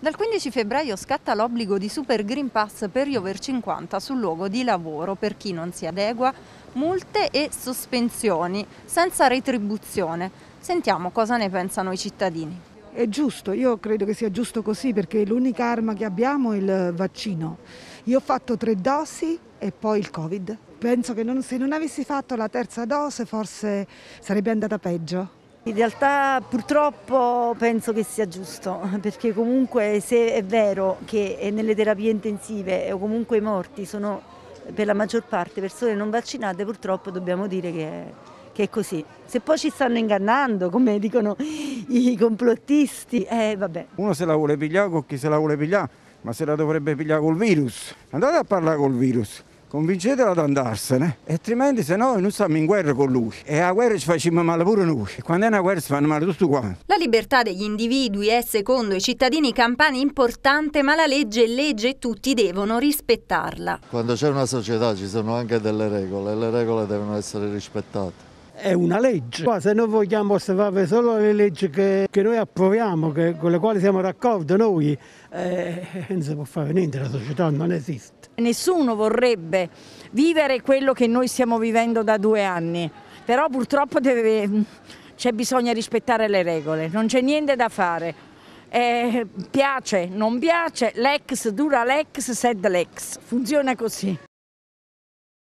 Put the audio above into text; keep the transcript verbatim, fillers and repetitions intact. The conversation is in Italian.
Dal quindici febbraio scatta l'obbligo di Super Green Pass per gli over cinquanta sul luogo di lavoro. Per chi non si adegua, multe e sospensioni senza retribuzione. Sentiamo cosa ne pensano i cittadini. È giusto, io credo che sia giusto così, perché l'unica arma che abbiamo è il vaccino. Io ho fatto tre dosi e poi il Covid. Penso che non, se non avessi fatto la terza dose forse sarebbe andata peggio. In realtà purtroppo penso che sia giusto, perché comunque se è vero che nelle terapie intensive o comunque i morti sono per la maggior parte persone non vaccinate, purtroppo dobbiamo dire che è, che è così. Se poi ci stanno ingannando, come dicono i complottisti, eh vabbè. Uno se la vuole pigliare con chi se la vuole pigliare, ma se la dovrebbe pigliare col virus. Andate a parlare col virus. Convincetelo ad andarsene, e altrimenti se no noi stiamo in guerra con lui e a guerra ci facciamo male pure noi, e quando è una guerra si fanno male tutti quanti. La libertà degli individui è secondo i cittadini campani importante, ma la legge è legge e tutti devono rispettarla. Quando c'è una società ci sono anche delle regole e le regole devono essere rispettate. È una legge. Se noi vogliamo osservare solo le leggi che, che noi approviamo, che, con le quali siamo d'accordo noi, eh, non si può fare niente, la società non esiste. Nessuno vorrebbe vivere quello che noi stiamo vivendo da due anni, però purtroppo deve, c'è bisogno rispettare le regole, non c'è niente da fare. Eh, piace, non piace, l'ex dura l'ex, sed l'ex, funziona così.